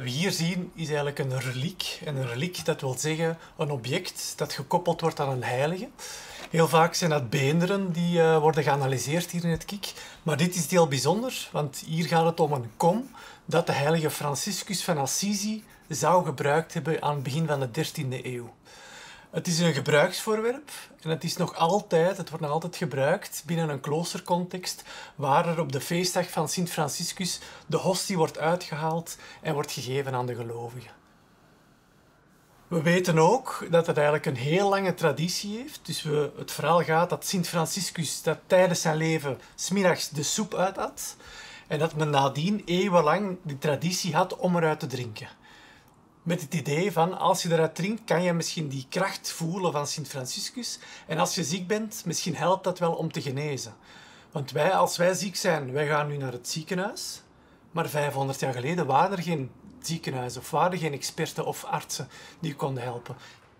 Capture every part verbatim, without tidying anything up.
Wat we hier zien is eigenlijk een reliek. En een reliek, dat wil zeggen een object dat gekoppeld wordt aan een heilige. Heel vaak zijn dat beenderen die uh, worden geanalyseerd hier in het Kik. Maar dit is heel bijzonder, want hier gaat het om een kom dat de heilige Franciscus van Assisi zou gebruikt hebben aan het begin van de dertiende eeuw. Het is een gebruiksvoorwerp en het is nog altijd, het wordt nog altijd gebruikt binnen een kloostercontext waar er op de feestdag van Sint Franciscus de hostie wordt uitgehaald en wordt gegeven aan de gelovigen. We weten ook dat het eigenlijk een heel lange traditie heeft. Dus we, het verhaal gaat dat Sint Franciscus dat tijdens zijn leven 's middags de soep uit had en dat men nadien eeuwenlang die traditie had om eruit te drinken. Met het idee van, als je eruit drinkt, kan je misschien die kracht voelen van Sint Franciscus. En als je ziek bent, misschien helpt dat wel om te genezen. Want wij, als wij ziek zijn, wij gaan nu naar het ziekenhuis. Maar vijfhonderd jaar geleden waren er geen ziekenhuizen of waren er geen experten of artsen die konden helpen.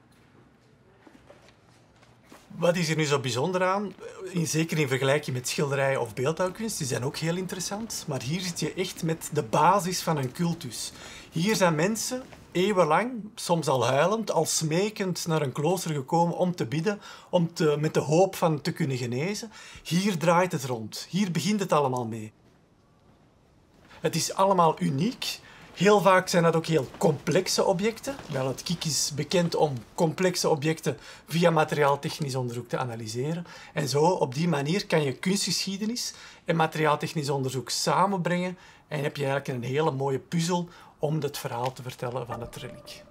Wat is er nu zo bijzonder aan? Zeker in vergelijking met schilderijen of beeldhouwkunst, die zijn ook heel interessant. Maar hier zit je echt met de basis van een cultus. Hier zijn mensen eeuwenlang, soms al huilend, al smekend naar een klooster gekomen om te bidden, om te, met de hoop van te kunnen genezen. Hier draait het rond. Hier begint het allemaal mee. Het is allemaal uniek. Heel vaak zijn dat ook heel complexe objecten. Wel, het Kik is bekend om complexe objecten via materiaaltechnisch onderzoek te analyseren. En zo, op die manier, kan je kunstgeschiedenis en materiaaltechnisch onderzoek samenbrengen en heb je eigenlijk een hele mooie puzzel om het verhaal te vertellen van het reliek.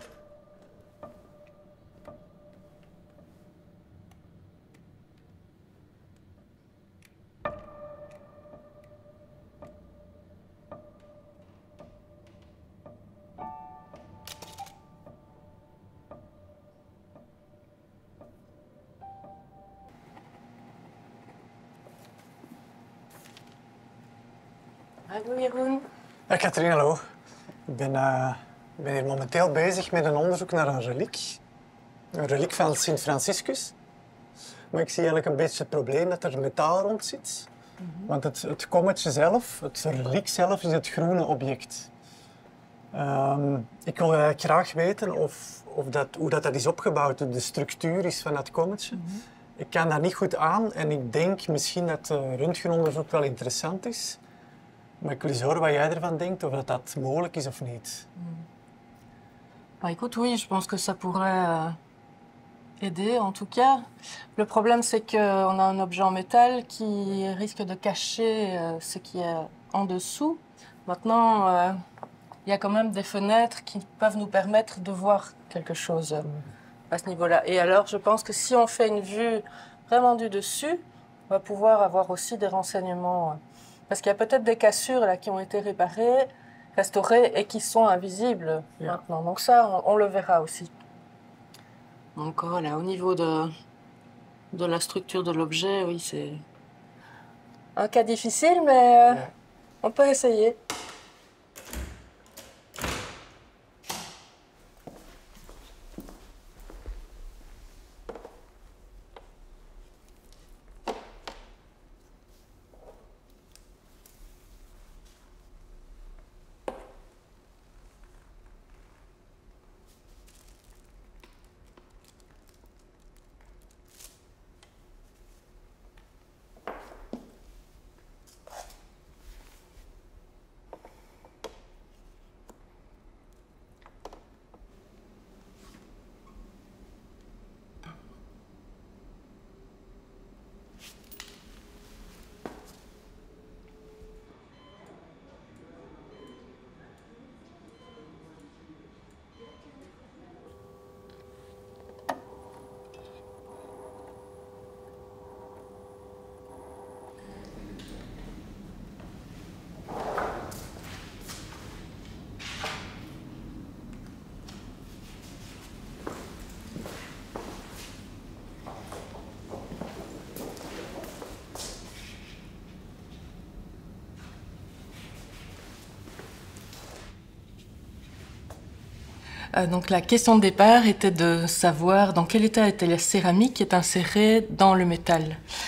Hallo Jeroen. Ja, Katrien, hallo. Ik ben, uh, ik ben hier momenteel bezig met een onderzoek naar een reliek. Een reliek van Sint Franciscus. Maar ik zie eigenlijk een beetje het probleem dat er metaal rond zit. Mm-hmm. Want het, het kommetje zelf, het reliek zelf, is het groene object. Um, ik wil eigenlijk graag weten of, of dat, hoe dat, dat is opgebouwd, hoe de structuur is van dat kommetje. Mm-hmm. Ik kan daar niet goed aan en ik denk misschien dat uh, röntgenonderzoek wel interessant is. Maar ik wil eens horen wat jij ervan denkt, of dat, dat mogelijk is of niet. Mm. Bah, écoute, oui, je pense que ça pourrait euh, aider. En tout cas, le problème, c'est qu'on a un objet en métal qui risque de cacher euh, ce qui est en dessous. Maintenant, euh, il y a quand même des fenêtres qui peuvent nous permettre de voir quelque chose euh, mm. à ce niveau-là. Et alors, je pense que si on fait une vue vraiment du dessus, on va pouvoir avoir aussi des renseignements. Euh, Parce qu'il y a peut-être des cassures là, qui ont été réparées, restaurées et qui sont invisibles yeah. maintenant. Donc ça, on, on le verra aussi. Donc voilà, au niveau de, de la structure de l'objet, oui, c'est un cas difficile, mais euh, yeah. on peut essayer. Euh, donc la question de départ était de savoir dans quel état était la céramique qui est insérée dans le métal.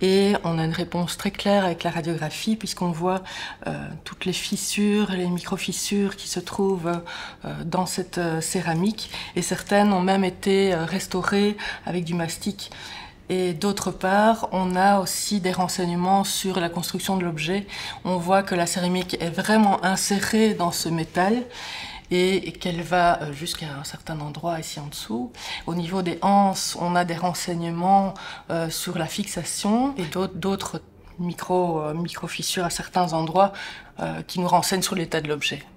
Et on a une réponse très claire avec la radiographie puisqu'on voit euh, toutes les fissures, les micro-fissures qui se trouvent euh, dans cette euh, céramique. Et certaines ont même été euh, restaurées avec du mastic. Et d'autre part, on a aussi des renseignements sur la construction de l'objet. On voit que la céramique est vraiment insérée dans ce métal et qu'elle va jusqu'à un certain endroit ici en dessous. Au niveau des anses, on a des renseignements euh, sur la fixation et d'autres micro, euh, micro-fissures à certains endroits euh, qui nous renseignent sur l'état de l'objet.